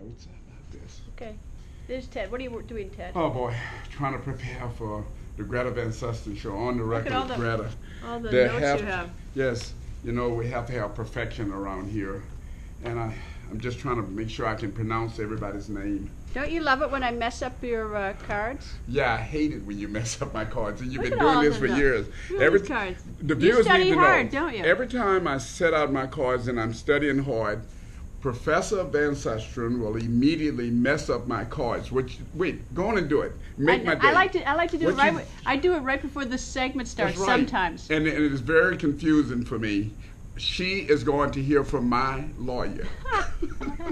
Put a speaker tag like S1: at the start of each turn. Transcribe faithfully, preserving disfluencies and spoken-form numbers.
S1: notes out like this.
S2: Okay. There's Ted. What are you doing, Ted?
S1: Oh boy, trying to prepare for the Greta Van Susteren show. On the record,
S2: all the-
S1: Greta.
S2: All the
S1: There
S2: notes you have.
S1: Yes, you know, we have to have perfection around here. And I, I'm just trying to make sure I can pronounce everybody's name.
S2: Don't you love it when I mess up your uh, cards?
S1: Yeah, I hate it when you mess up my cards. And you've
S2: Look
S1: been
S2: at all
S1: doing this
S2: the
S1: for
S2: notes.
S1: years.
S2: Look at
S1: Every
S2: these cards.
S1: The
S2: You
S1: viewers
S2: study
S1: need to
S2: hard,
S1: know.
S2: don't you?
S1: Every time I set out my cards and I'm studying hard, Professor Van Susteren will immediately mess up my cards. Which wait, go on and do it. Make
S2: I,
S1: my day.
S2: I like to. I like to do
S1: What
S2: it right.
S1: you-
S2: wi- I do it right before the segment starts.
S1: That's right.
S2: Sometimes.
S1: And, and it is very confusing for me. She is going to hear from my lawyer.